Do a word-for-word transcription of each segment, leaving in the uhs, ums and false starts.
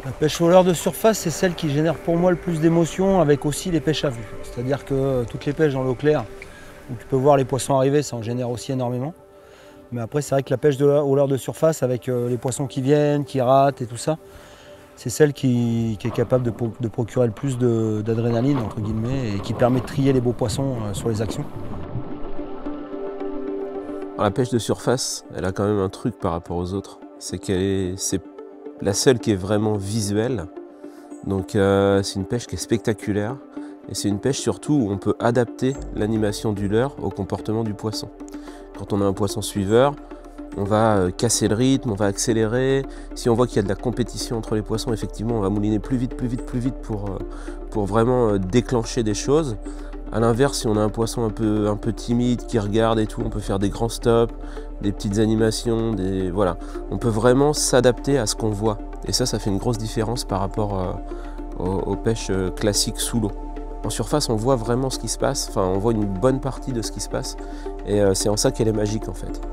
La pêche au leurre de surface, c'est celle qui génère pour moi le plus d'émotions, avec aussi les pêches à vue. C'est-à-dire que toutes les pêches dans l'eau claire, où tu peux voir les poissons arriver, ça en génère aussi énormément. Mais après, c'est vrai que la pêche de au leurre de surface, avec les poissons qui viennent, qui ratent et tout ça, c'est celle qui, qui est capable de, de procurer le plus d'adrénaline, entre guillemets, et qui permet de trier les beaux poissons sur les actions. Alors, la pêche de surface, elle a quand même un truc par rapport aux autres. C'est qu'elle est, c'est la seule qui est vraiment visuelle. Donc euh, c'est une pêche qui est spectaculaire. Et c'est une pêche surtout où on peut adapter l'animation du leurre au comportement du poisson. Quand on a un poisson suiveur, on va casser le rythme, on va accélérer. Si on voit qu'il y a de la compétition entre les poissons, effectivement, on va mouliner plus vite, plus vite, plus vite pour, pour vraiment déclencher des choses. A l'inverse, si on a un poisson un peu, un peu timide, qui regarde et tout, on peut faire des grands stops, des petites animations, des... voilà. On peut vraiment s'adapter à ce qu'on voit. Et ça, ça fait une grosse différence par rapport euh, aux, aux pêches classiques sous l'eau. En surface, on voit vraiment ce qui se passe, enfin, on voit une bonne partie de ce qui se passe. Et euh, c'est en ça qu'elle est magique, en fait.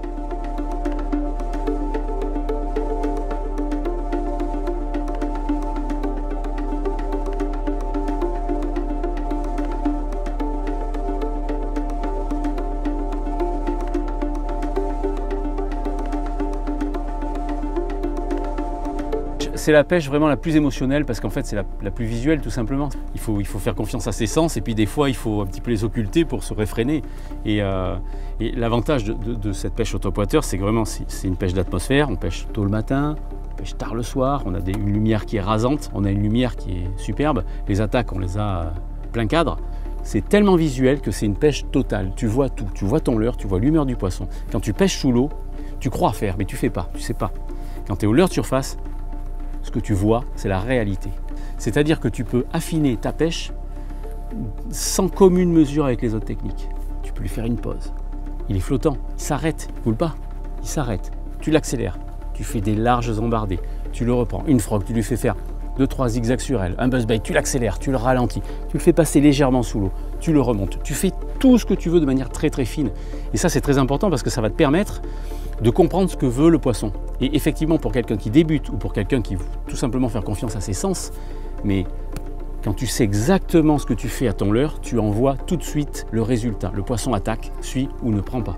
C'est la pêche vraiment la plus émotionnelle parce qu'en fait c'est la, la plus visuelle tout simplement. Il faut, il faut faire confiance à ses sens et puis des fois il faut un petit peu les occulter pour se réfréner. Et, euh, et l'avantage de, de, de cette pêche au top water, c'est que vraiment c'est une pêche d'atmosphère. On pêche tôt le matin, on pêche tard le soir, on a des, une lumière qui est rasante, on a une lumière qui est superbe. Les attaques on les a plein cadre. C'est tellement visuel que c'est une pêche totale. Tu vois tout, tu vois ton leurre, tu vois l'humeur du poisson. Quand tu pêches sous l'eau, tu crois faire mais tu fais pas, tu sais pas. Quand tu es au leurre de surface, ce que tu vois, c'est la réalité. C'est-à-dire que tu peux affiner ta pêche sans commune mesure avec les autres techniques. Tu peux lui faire une pause. Il est flottant, il s'arrête, il ne coule pas, il s'arrête. Tu l'accélères, tu fais des larges embardées, tu le reprends. Une frog, tu lui fais faire deux, trois zigzags sur elle. Un buzzbait, tu l'accélères, tu le ralentis, tu le fais passer légèrement sous l'eau, tu le remontes. Tu fais tout ce que tu veux de manière très très fine. Et ça, c'est très important parce que ça va te permettre de comprendre ce que veut le poisson. Et effectivement, pour quelqu'un qui débute ou pour quelqu'un qui veut tout simplement faire confiance à ses sens, mais quand tu sais exactement ce que tu fais à ton leurre, tu en vois tout de suite le résultat. Le poisson attaque, suit ou ne prend pas.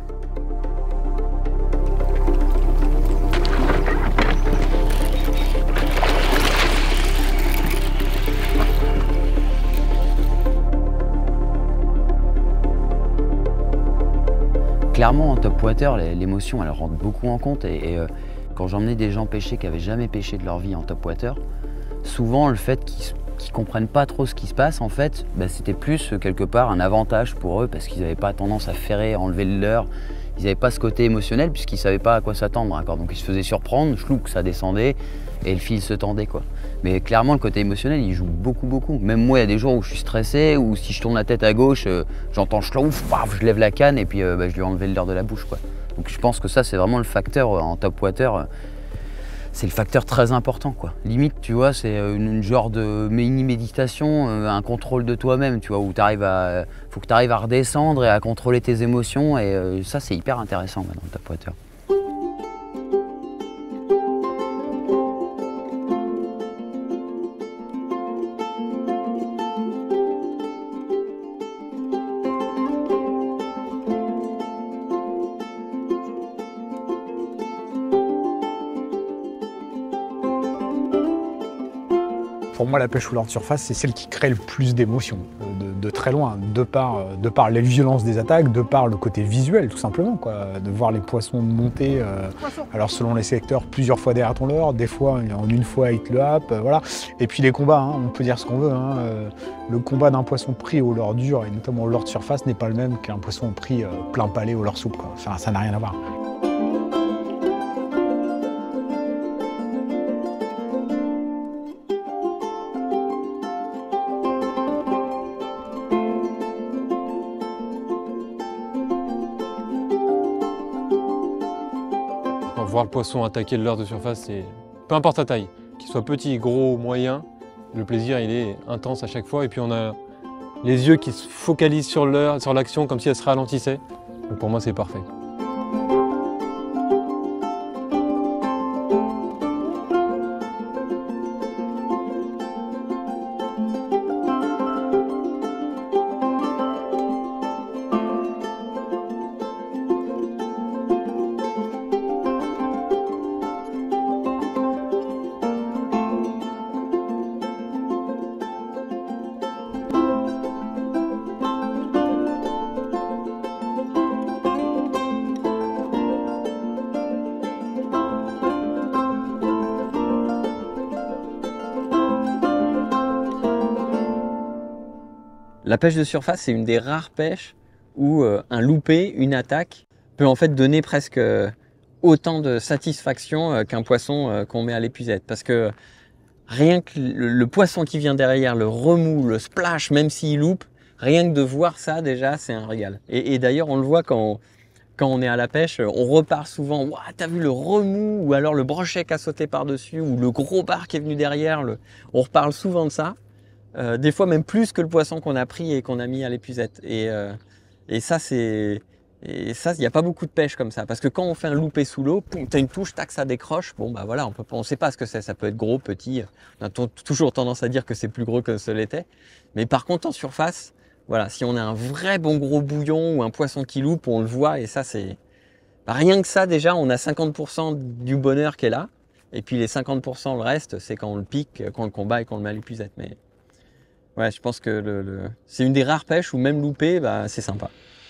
Clairement, en top water, l'émotion, elle rentre beaucoup en compte. Et, et euh, quand j'emmenais des gens pêcher qui n'avaient jamais pêché de leur vie en top water, souvent le fait qu'ils ne comprennent pas trop ce qui se passe, en fait, bah, c'était plus quelque part un avantage pour eux parce qu'ils n'avaient pas tendance à ferrer, à enlever le leurre. Ils n'avaient pas ce côté émotionnel puisqu'ils ne savaient pas à quoi s'attendre. Donc ils se faisaient surprendre, chlouc, ça descendait et le fil se tendait, quoi. Mais clairement, le côté émotionnel, il joue beaucoup, beaucoup. Même moi, il y a des jours où je suis stressé, ou si je tourne la tête à gauche, euh, j'entends chlouf, paf, je lève la canne et puis euh, bah, je lui ai enlevé le leurre de la bouche, quoi. Donc je pense que ça, c'est vraiment le facteur euh, en top water. Euh, c'est le facteur très important, quoi. Limite, tu vois, c'est une, une genre de mini-méditation, euh, un contrôle de toi-même, tu vois, où tu arrives à, faut que tu arrives à redescendre et à contrôler tes émotions. Et euh, ça, c'est hyper intéressant dans le top water. Pour moi, la pêche au leurre de surface, c'est celle qui crée le plus d'émotions, de, de très loin, de par, de par les violences des attaques, de par le côté visuel, tout simplement, quoi. De voir les poissons monter, euh, alors selon les secteurs, plusieurs fois derrière ton leurre, des fois, en une fois, ils te le happent, euh, voilà. Et puis les combats, hein, on peut dire ce qu'on veut, hein, euh, le combat d'un poisson pris au leurre dur, et notamment au leurre de surface, n'est pas le même qu'un poisson pris euh, plein palais au leurre souple, quoi. Enfin, ça n'a rien à voir. Voir le poisson attaquer le leurre de surface, c'est peu importe sa taille, qu'il soit petit, gros, moyen, le plaisir il est intense à chaque fois. Et puis on a les yeux qui se focalisent sur le leurre, sur l'action, comme si elle se ralentissait. Donc pour moi c'est parfait. La pêche de surface, c'est une des rares pêches où euh, un loupé, une attaque, peut en fait donner presque euh, autant de satisfaction euh, qu'un poisson euh, qu'on met à l'épuisette. Parce que rien que le, le poisson qui vient derrière, le remous, le splash, même s'il loupe, rien que de voir ça déjà, c'est un régal. Et, et d'ailleurs, on le voit quand on, quand on est à la pêche, on repart souvent, waouh, t'as vu le remous, ou alors le brochet qui a sauté par-dessus, ou le gros bar qui est venu derrière. Le... On reparle souvent de ça. Euh, des fois même plus que le poisson qu'on a pris et qu'on a mis à l'épuisette. Et, euh, et ça, c'est... Et ça, il n'y a pas beaucoup de pêche comme ça. Parce que quand on fait un loupé sous l'eau, tu as une touche, tac, ça décroche. Bon, bah voilà, on peut, on sait pas ce que c'est. Ça peut être gros, petit. On a toujours tendance à dire que c'est plus gros que ce l'était. Mais par contre, en surface, voilà, si on a un vrai bon gros bouillon ou un poisson qui loupe, on le voit. Et ça, c'est... Bah, rien que ça, déjà, on a cinquante pour cent du bonheur qui est là. Et puis les cinquante pour cent, le reste, c'est quand on le pique, quand on le combat et quand on le met à l'épuisette. Mais ouais, je pense que le, le... c'est une des rares pêches où même loupé, bah, c'est sympa.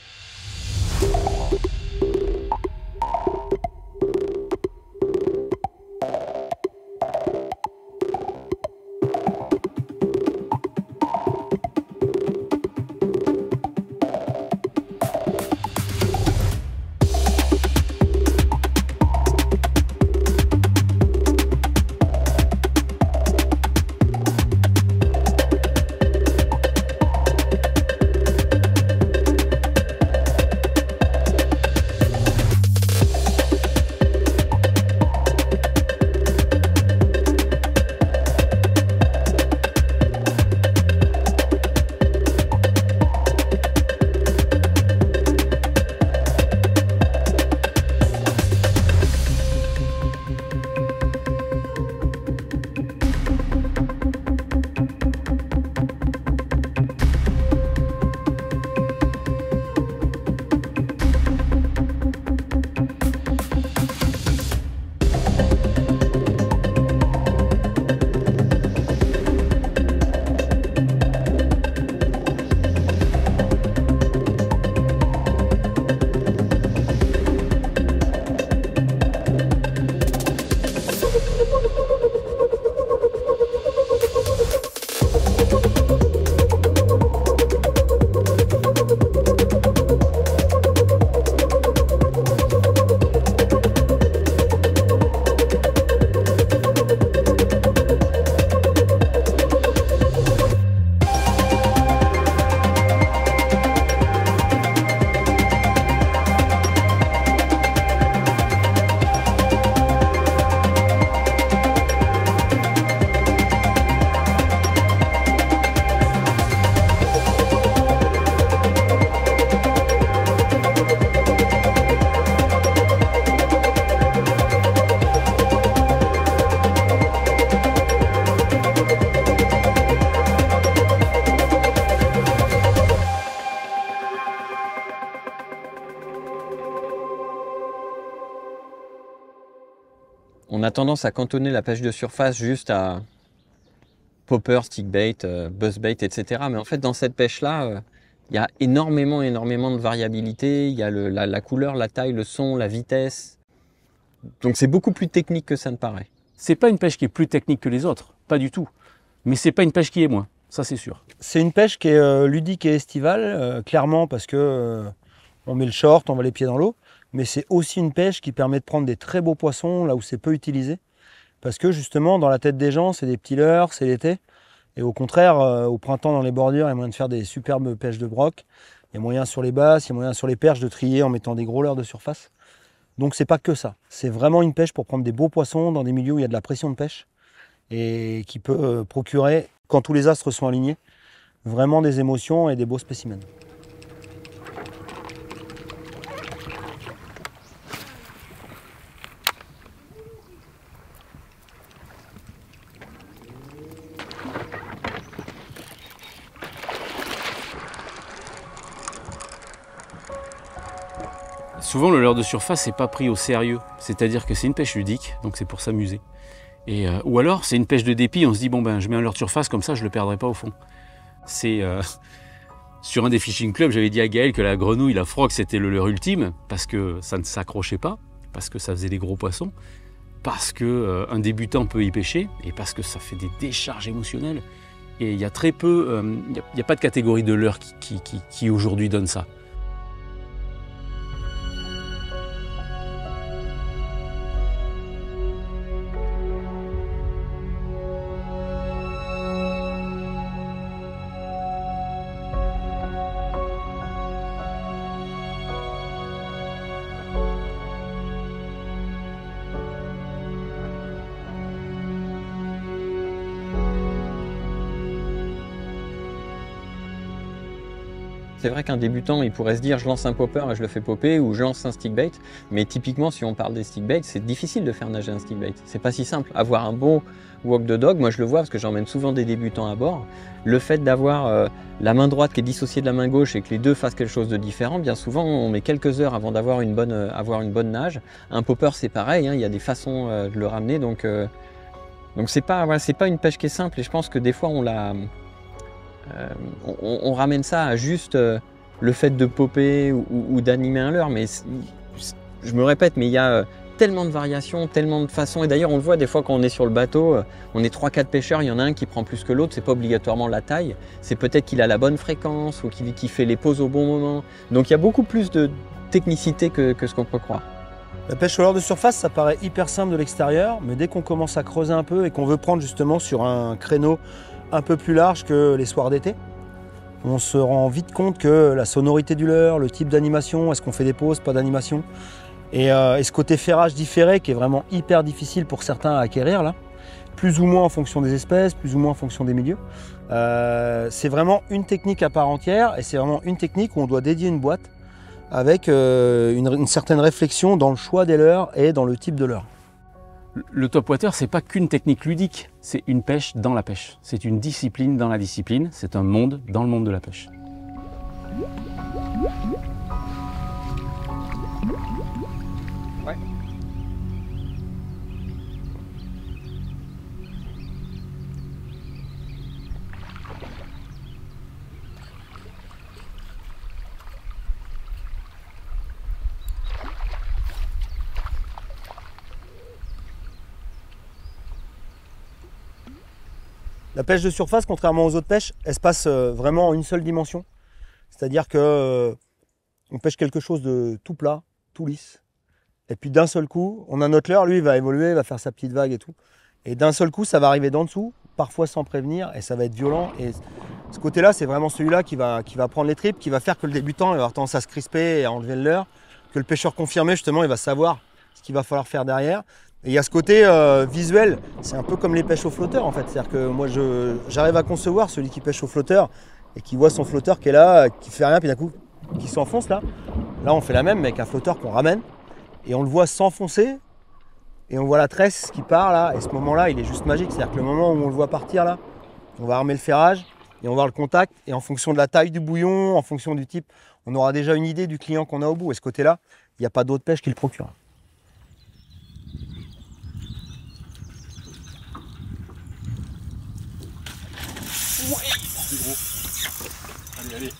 On a tendance à cantonner la pêche de surface juste à popper, stickbait, euh, buzzbait, et cetera. Mais en fait, dans cette pêche-là, euh, il y a énormément, énormément de variabilité. Il y a le, la, la couleur, la taille, le son, la vitesse. Donc c'est beaucoup plus technique que ça ne paraît. C'est pas une pêche qui est plus technique que les autres, pas du tout. Mais c'est pas une pêche qui est moins, ça c'est sûr. C'est une pêche qui est euh, ludique et estivale, euh, clairement parce que euh, on met le short, on va les pieds dans l'eau. Mais c'est aussi une pêche qui permet de prendre des très beaux poissons là où c'est peu utilisé. Parce que justement, dans la tête des gens, c'est des petits leurres, c'est l'été. Et au contraire, euh, au printemps, dans les bordures, il y a moyen de faire des superbes pêches de broc. Il y a moyen sur les basses, il y a moyen sur les perches de trier en mettant des gros leurres de surface. Donc c'est pas que ça. C'est vraiment une pêche pour prendre des beaux poissons dans des milieux où il y a de la pression de pêche. Et qui peut euh, procurer, quand tous les astres sont alignés, vraiment des émotions et des beaux spécimens. Souvent, le leurre de surface n'est pas pris au sérieux. C'est-à-dire que c'est une pêche ludique, donc c'est pour s'amuser. Et, euh, ou alors, c'est une pêche de dépit, on se dit, bon ben, je mets un leurre de surface, comme ça, je ne le perdrai pas au fond. C'est... Euh, sur un des fishing clubs, j'avais dit à Gaël que la grenouille, la frog, c'était le leurre ultime, parce que ça ne s'accrochait pas, parce que ça faisait des gros poissons, parce que euh, un débutant peut y pêcher, et parce que ça fait des décharges émotionnelles. Et il y a très peu, euh, il n'y a, a pas de catégorie de leurre qui, qui, qui, qui aujourd'hui donne ça. C'est vrai qu'un débutant, il pourrait se dire je lance un popper et je le fais popper, ou je lance un stickbait, mais typiquement si on parle des stickbaits, c'est difficile de faire nager un stickbait. C'est pas si simple. Avoir un bon walk de dog, moi je le vois parce que j'emmène souvent des débutants à bord, le fait d'avoir euh, la main droite qui est dissociée de la main gauche et que les deux fassent quelque chose de différent, bien souvent on met quelques heures avant d'avoir une bonne, euh, avoir une bonne nage. Un popper c'est pareil, hein, il y a des façons euh, de le ramener, donc euh, donc c'est pas, voilà, c'est pas une pêche qui est simple, et je pense que des fois on la... Euh, on, on ramène ça à juste euh, le fait de popper ou, ou, ou d'animer un leurre, mais je me répète, mais il y a euh, tellement de variations, tellement de façons, et d'ailleurs on le voit des fois quand on est sur le bateau, euh, on est trois quatre pêcheurs, il y en a un qui prend plus que l'autre, c'est pas obligatoirement la taille, c'est peut-être qu'il a la bonne fréquence ou qu'il qu'il fait les pauses au bon moment, donc il y a beaucoup plus de technicité que, que ce qu'on peut croire. La pêche au leurre de surface, ça paraît hyper simple de l'extérieur, mais dès qu'on commence à creuser un peu et qu'on veut prendre justement sur un créneau un peu plus large que les soirs d'été, on se rend vite compte que la sonorité du leurre, le type d'animation, est-ce qu'on fait des pauses, pas d'animation, et, euh, et ce côté ferrage différé qui est vraiment hyper difficile pour certains à acquérir, là, plus ou moins en fonction des espèces, plus ou moins en fonction des milieux. Euh, c'est vraiment une technique à part entière, et c'est vraiment une technique où on doit dédier une boîte avec euh, une, une certaine réflexion dans le choix des leurres et dans le type de leurre. Le topwater, c'est pas qu'une technique ludique, c'est une pêche dans la pêche. C'est une discipline dans la discipline, c'est un monde dans le monde de la pêche. Ouais. La pêche de surface, contrairement aux autres pêches, elle se passe vraiment en une seule dimension. C'est-à-dire que euh, on pêche quelque chose de tout plat, tout lisse. Et puis d'un seul coup, on a notre leurre, lui il va évoluer, il va faire sa petite vague et tout. Et d'un seul coup, ça va arriver d'en dessous, parfois sans prévenir, et ça va être violent. Et ce côté-là, c'est vraiment celui-là qui va, qui va prendre les tripes, qui va faire que le débutant il va avoir tendance à se crisper et à enlever le leurre. Que le pêcheur confirmé, justement, il va savoir ce qu'il va falloir faire derrière. Et il y a ce côté euh, visuel, c'est un peu comme les pêches au flotteur en fait. C'est-à-dire que moi j'arrive à concevoir celui qui pêche au flotteur et qui voit son flotteur qui est là, qui fait rien, puis d'un coup qui s'enfonce là. Là on fait la même mais avec un flotteur qu'on ramène et on le voit s'enfoncer et on voit la tresse qui part là. Et ce moment-là il est juste magique. C'est-à-dire que le moment où on le voit partir là, on va armer le ferrage et on va voir le contact. Et en fonction de la taille du bouillon, en fonction du type, on aura déjà une idée du client qu'on a au bout. Et ce côté-là, il n'y a pas d'autre pêche qui le procure. Allez, allez.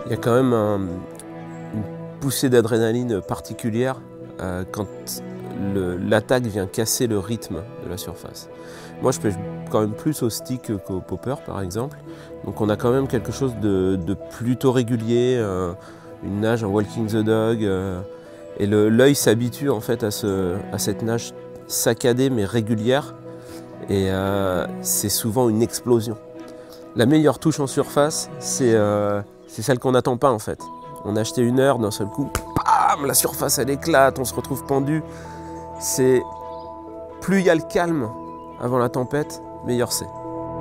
il y a quand même un, une poussée d'adrénaline particulière euh, quand l'attaque vient casser le rythme de la surface. Moi, je pêche quand même plus au stick qu'au popper, par exemple. Donc on a quand même quelque chose de, de plutôt régulier, euh, une nage en walking the dog, euh, et l'œil s'habitue en fait à, ce, à cette nage saccadée mais régulière, et euh, c'est souvent une explosion. La meilleure touche en surface, c'est euh, celle qu'on n'attend pas en fait. On a acheté une heure, d'un seul coup, bam, la surface elle éclate, on se retrouve pendu. C'est plus il y a le calme avant la tempête, meilleur c'est.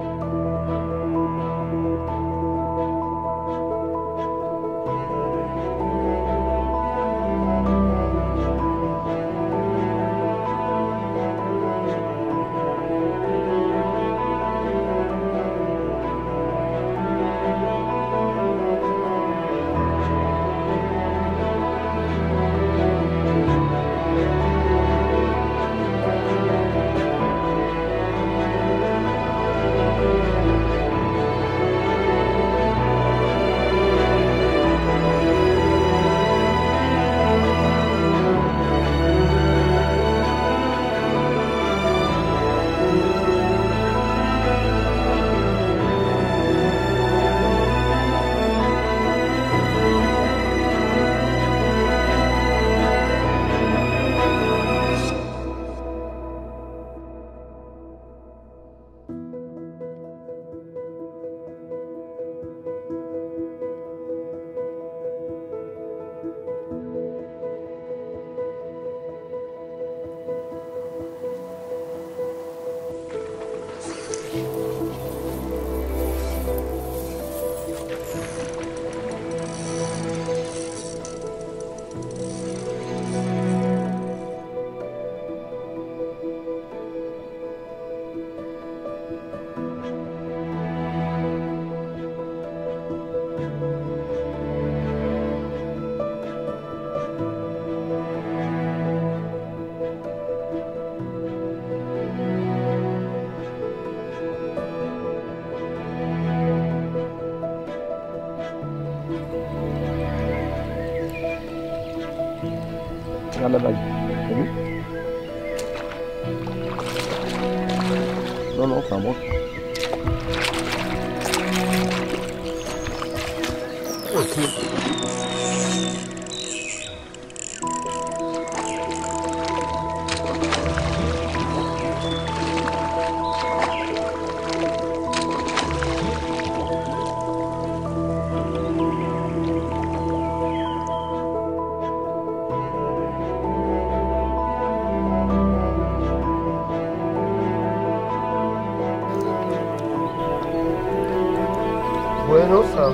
Regarde la vague, t'as vu? Non, non, c'est un broc. Bueno, ça.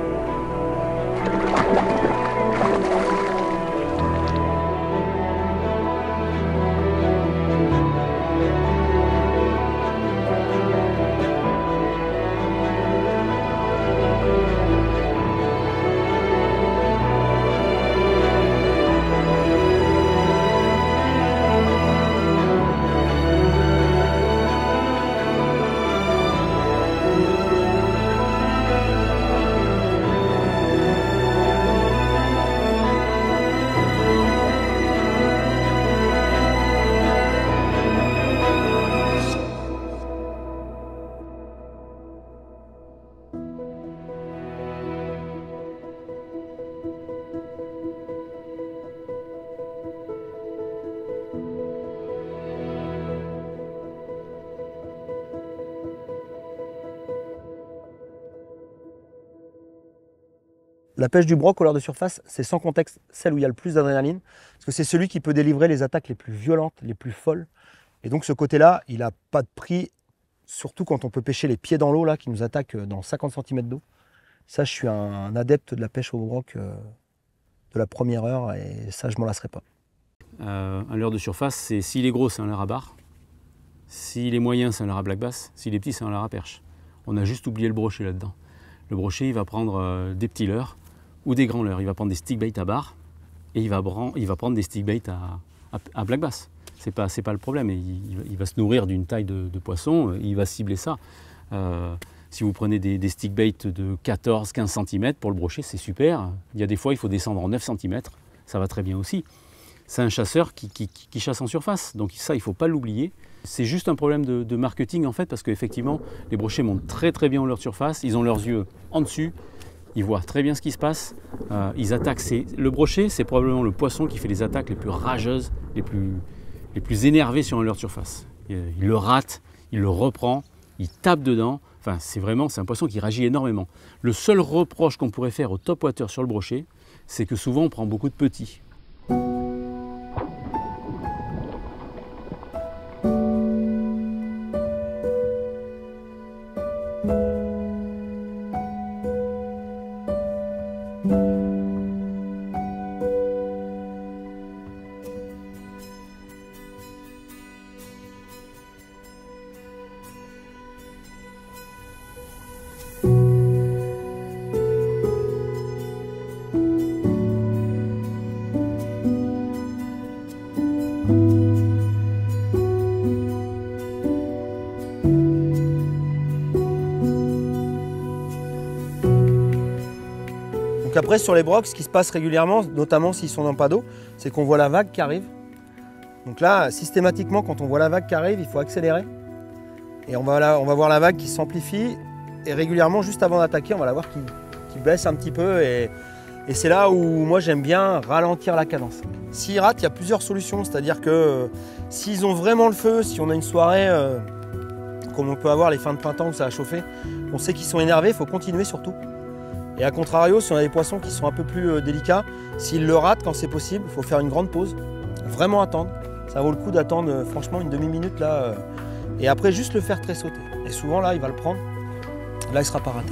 La pêche du broc au leurre de surface, c'est sans contexte celle où il y a le plus d'adrénaline, parce que c'est celui qui peut délivrer les attaques les plus violentes, les plus folles. Et donc ce côté-là, il n'a pas de prix, surtout quand on peut pêcher les pieds dans l'eau, là, qui nous attaquent dans cinquante centimètres d'eau. Ça, je suis un adepte de la pêche au broc euh, de la première heure, et ça, je m'en lasserai pas. Euh, un leurre de surface, c'est s'il est gros, c'est un leurre à barre. S'il est moyen, c'est un leurre à black bass. S'il est petit, c'est un leurre à perche. On a juste oublié le brochet là-dedans. Le brochet, il va prendre euh, des petits leurres ou des grands leurres. Il va prendre des stick bait à barre et il va, il va prendre des stick bait à, à, à black bass. C'est pas, c'est pas le problème. Il, il va se nourrir d'une taille de, de poisson, il va cibler ça. Euh, Si vous prenez des, des stick bait de quatorze à quinze centimètres pour le brochet, c'est super. Il y a des fois, il faut descendre en neuf centimètres, ça va très bien aussi. C'est un chasseur qui, qui, qui chasse en surface, donc ça, il ne faut pas l'oublier. C'est juste un problème de, de marketing en fait, parce qu'effectivement, les brochets montent très très bien en leur surface, ils ont leurs yeux en dessus, ils voient très bien ce qui se passe, euh, ils attaquent. Le brochet, c'est probablement le poisson qui fait les attaques les plus rageuses, les plus, les plus énervées sur un leurre de surface. Il, il le rate, il le reprend, il tape dedans. Enfin, c'est vraiment, c'est un poisson qui réagit énormément. Le seul reproche qu'on pourrait faire au topwater sur le brochet, c'est que souvent on prend beaucoup de petits. Donc après sur les brocs, ce qui se passe régulièrement, notamment s'ils sont dans pas d'eau, c'est qu'on voit la vague qui arrive. Donc là, systématiquement, quand on voit la vague qui arrive, il faut accélérer. Et on va, là, on va voir la vague qui s'amplifie. Et régulièrement, juste avant d'attaquer, on va la voir qui, qui baisse un petit peu. Et, et c'est là où moi j'aime bien ralentir la cadence. S'ils ratent, il y a plusieurs solutions. C'est-à-dire que euh, s'ils ont vraiment le feu, si on a une soirée euh, comme on peut avoir les fins de printemps où ça a chauffé, on sait qu'ils sont énervés, il faut continuer surtout. Et à contrario, si on a des poissons qui sont un peu plus euh, délicats, s'ils le ratent quand c'est possible, il faut faire une grande pause, vraiment attendre. Ça vaut le coup d'attendre euh, franchement une demi-minute là, euh, et après juste le faire tressauter. Et souvent là, il va le prendre, là il ne sera pas raté.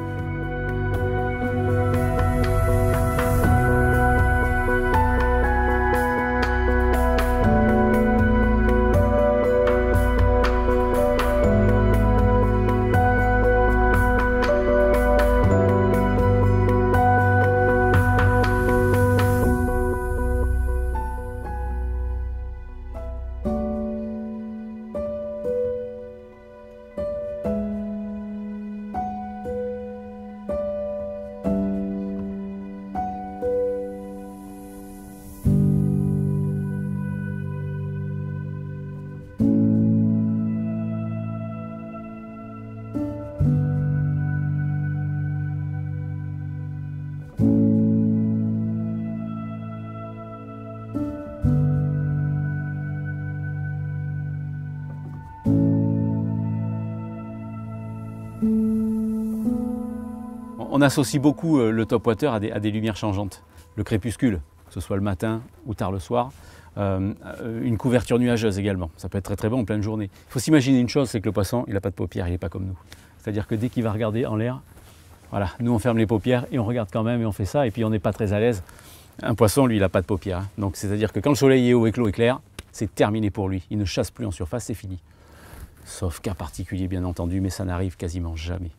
On associe beaucoup le topwater à des, à des lumières changeantes. Le crépuscule, que ce soit le matin ou tard le soir. Euh, une couverture nuageuse également, ça peut être très très bon en pleine journée. Il faut s'imaginer une chose, c'est que le poisson, il n'a pas de paupières, il n'est pas comme nous. C'est-à-dire que dès qu'il va regarder en l'air, voilà, nous on ferme les paupières et on regarde quand même et on fait ça, et puis on n'est pas très à l'aise. Un poisson, lui, il n'a pas de paupières. Hein. Donc c'est-à-dire que quand le soleil est haut et que l'eau est claire, c'est terminé pour lui. Il ne chasse plus en surface, c'est fini. Sauf cas particulier, bien entendu, mais ça n'arrive quasiment jamais.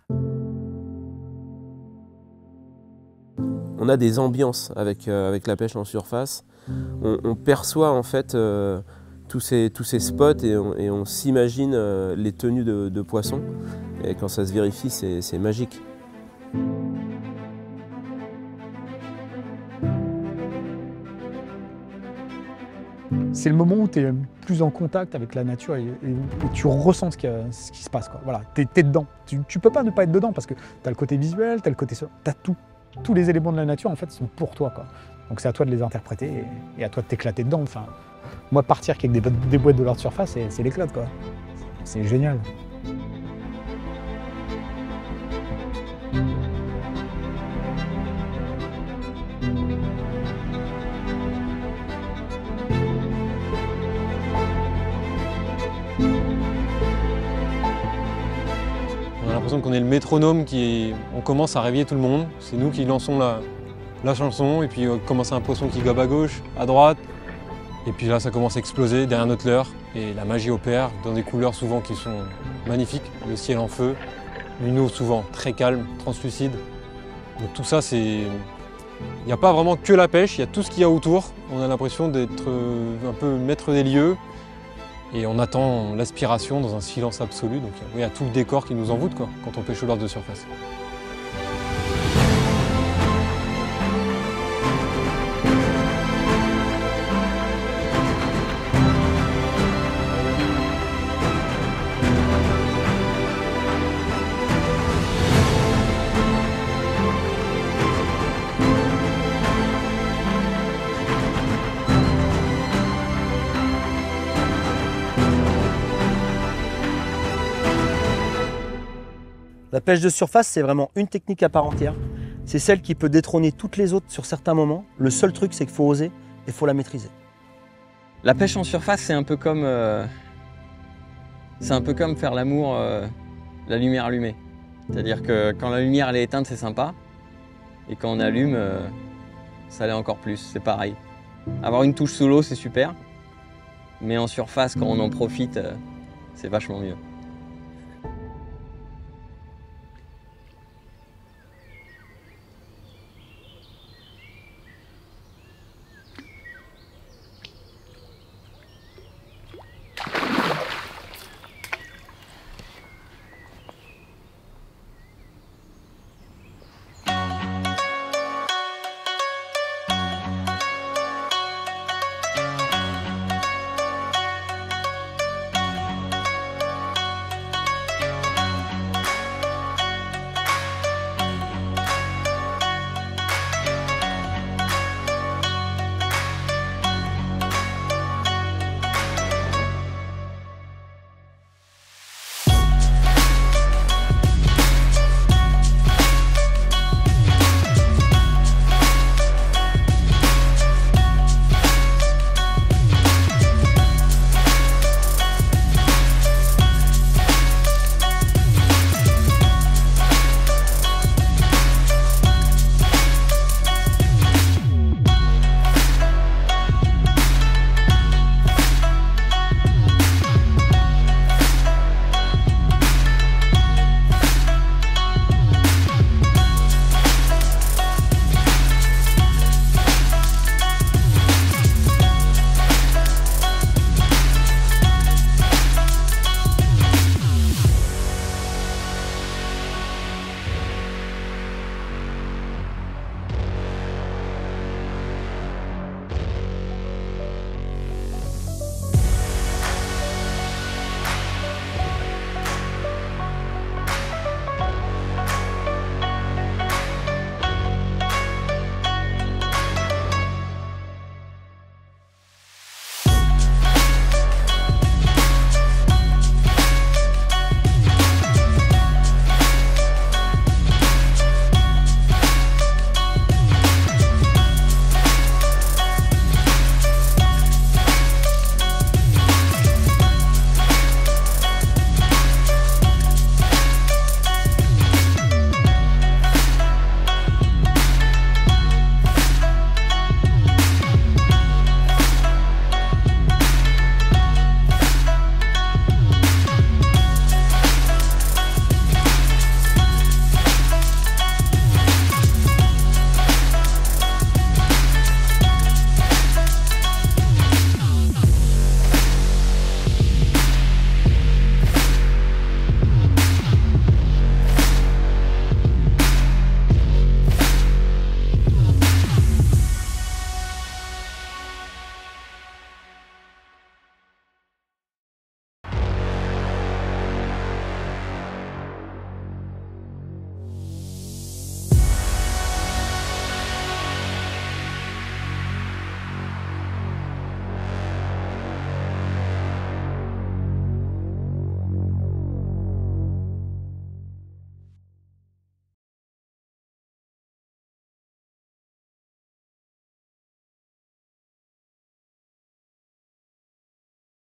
On a des ambiances avec, euh, avec la pêche en surface. On, on perçoit en fait euh, tous, ces, tous ces spots et on, et on s'imagine euh, les tenues de, de poissons. Et quand ça se vérifie, c'est magique. C'est le moment où tu es plus en contact avec la nature et, et, et tu ressens ce qui, ce qui se passe. Quoi. Voilà, tu es, es dedans. Tu ne peux pas ne pas être dedans parce que tu as le côté visuel, tu as le côté... Tu as tout. Tous les éléments de la nature en fait sont pour toi. Quoi. Donc c'est à toi de les interpréter et, et à toi de t'éclater dedans. Enfin, moi partir avec des, des boîtes de leurre de surface, c'est l'éclat quoi. C'est génial. On a l'impression qu'on est le métronome qui est... On commence à réveiller tout le monde. C'est nous qui lançons la, la chanson et puis on commence à un poisson qui gobe à gauche, à droite. Et puis là ça commence à exploser derrière notre leurre et la magie opère dans des couleurs souvent qui sont magnifiques. Le ciel en feu, une eau souvent très calme, translucide. Donc tout ça c'est... Il n'y a pas vraiment que la pêche, il y a tout ce qu'il y a autour. On a l'impression d'être un peu maître des lieux. Et on attend l'aspiration dans un silence absolu. Donc il y a tout le décor qui nous envoûte quoi, quand on pêche au leurre de surface. La pêche de surface, c'est vraiment une technique à part entière. C'est celle qui peut détrôner toutes les autres sur certains moments. Le seul truc, c'est qu'il faut oser et il faut la maîtriser. La pêche en surface, c'est un peu comme, euh, c'est un peu comme faire l'amour, euh, la lumière allumée. C'est-à-dire que quand la lumière elle est éteinte, c'est sympa. Et quand on allume, euh, ça l'est encore plus, c'est pareil. Avoir une touche sous l'eau, c'est super. Mais en surface, quand on en profite, euh, c'est vachement mieux.